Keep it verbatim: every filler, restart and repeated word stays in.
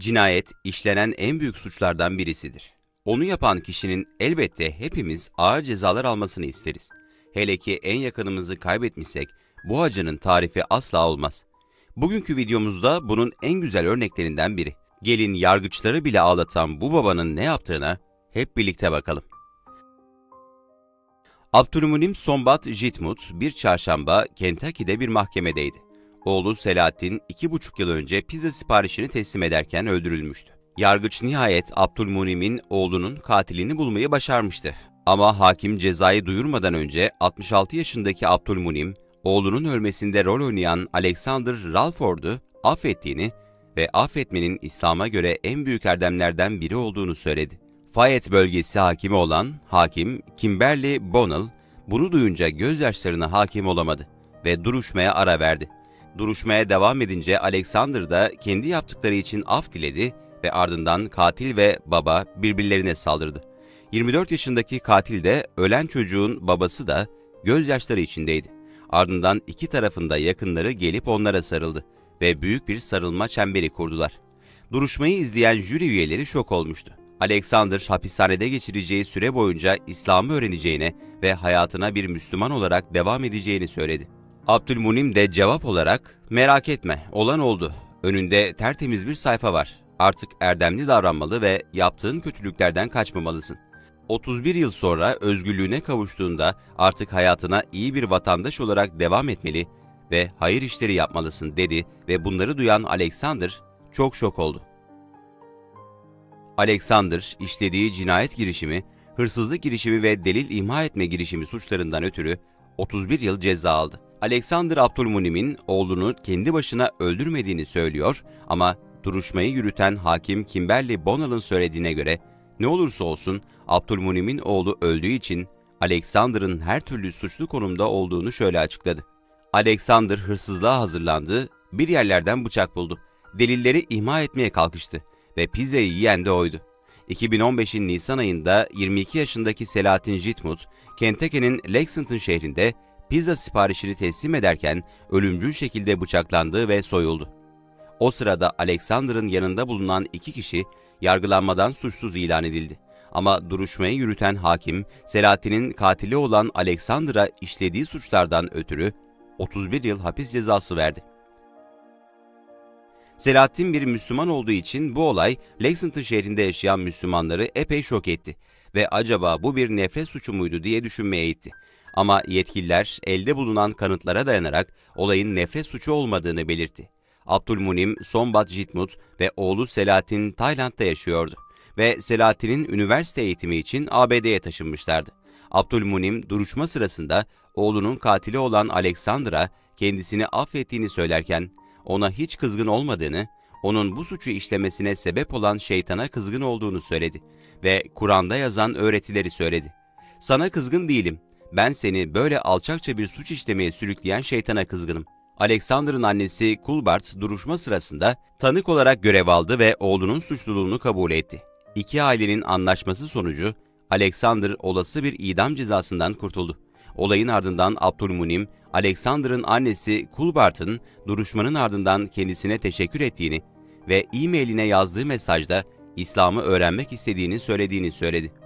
Cinayet, işlenen en büyük suçlardan birisidir. Onu yapan kişinin elbette hepimiz ağır cezalar almasını isteriz. Hele ki en yakınımızı kaybetmişsek, bu acının tarifi asla olmaz. Bugünkü videomuzda bunun en güzel örneklerinden biri. Gelin yargıçları bile ağlatan bu babanın ne yaptığına hep birlikte bakalım. Abdülmunim Sombat Jitmut bir çarşamba Kentucky'de bir mahkemedeydi. Oğlu Selahattin iki buçuk yıl önce pizza siparişini teslim ederken öldürülmüştü. Yargıç nihayet Abdülmunim'in oğlunun katilini bulmayı başarmıştı. Ama hakim cezayı duyurmadan önce altmış altı yaşındaki Abdülmunim, oğlunun ölmesinde rol oynayan Alexander Ralford'u affettiğini ve affetmenin İslam'a göre en büyük erdemlerden biri olduğunu söyledi. Fayette bölgesi hakimi olan hakim Kimberly Bonnell bunu duyunca gözyaşlarına hakim olamadı ve duruşmaya ara verdi. Duruşmaya devam edince Alexander da kendi yaptıkları için af diledi ve ardından katil ve baba birbirlerine saldırdı. yirmi dört yaşındaki katil de ölen çocuğun babası da gözyaşları içindeydi. Ardından iki tarafında yakınları gelip onlara sarıldı ve büyük bir sarılma çemberi kurdular. Duruşmayı izleyen jüri üyeleri şok olmuştu. Alexander hapishanede geçireceği süre boyunca İslam'ı öğreneceğine ve hayatına bir Müslüman olarak devam edeceğini söyledi. Abdülmunim de cevap olarak "Merak etme, olan oldu. Önünde tertemiz bir sayfa var. Artık erdemli davranmalı ve yaptığın kötülüklerden kaçmamalısın. otuz bir yıl sonra özgürlüğüne kavuştuğunda artık hayatına iyi bir vatandaş olarak devam etmeli ve hayır işleri yapmalısın" dedi ve bunları duyan Alexander çok şok oldu. Alexander, işlediği cinayet girişimi, hırsızlık girişimi ve delil imha etme girişimi suçlarından ötürü otuz bir yıl ceza aldı. Alexander Abdülmunim'in oğlunu kendi başına öldürmediğini söylüyor ama duruşmayı yürüten hakim Kimberly Bonnell'ın söylediğine göre ne olursa olsun Abdülmunim'in oğlu öldüğü için Alexander'ın her türlü suçlu konumda olduğunu şöyle açıkladı. Alexander hırsızlığa hazırlandı, bir yerlerden bıçak buldu. Delilleri imha etmeye kalkıştı ve pizzayı yiyen de oydu. iki bin on beşin Nisan ayında yirmi iki yaşındaki Selahattin Jitmut, Kentucky'nin Lexington şehrinde pizza siparişini teslim ederken ölümcül şekilde bıçaklandı ve soyuldu. O sırada Alexander'ın yanında bulunan iki kişi yargılanmadan suçsuz ilan edildi. Ama duruşmayı yürüten hakim, Selahattin'in katili olan Alexander'a işlediği suçlardan ötürü otuz bir yıl hapis cezası verdi. Selahattin bir Müslüman olduğu için bu olay Lexington şehrinde yaşayan Müslümanları epey şok etti ve acaba bu bir nefret suçu muydu diye düşünmeye itti. Ama yetkililer elde bulunan kanıtlara dayanarak olayın nefret suçu olmadığını belirtti. Abdülmunim Sombat Jitmut ve oğlu Selahattin Tayland'da yaşıyordu ve Selahattin'in üniversite eğitimi için A B D'ye taşınmışlardı. Abdülmunim duruşma sırasında oğlunun katili olan Alexander'a kendisini affettiğini söylerken ona hiç kızgın olmadığını, onun bu suçu işlemesine sebep olan şeytana kızgın olduğunu söyledi ve Kur'an'da yazan öğretileri söyledi. "Sana kızgın değilim. Ben seni böyle alçakça bir suç işlemeye sürükleyen şeytana kızgınım." Alexander'ın annesi Kulbart duruşma sırasında tanık olarak görev aldı ve oğlunun suçluluğunu kabul etti. İki ailenin anlaşması sonucu Alexander olası bir idam cezasından kurtuldu. Olayın ardından Abdülmunim, Alexander'ın annesi Kulbart'ın duruşmanın ardından kendisine teşekkür ettiğini ve e-mailine yazdığı mesajda İslam'ı öğrenmek istediğini söylediğini söyledi.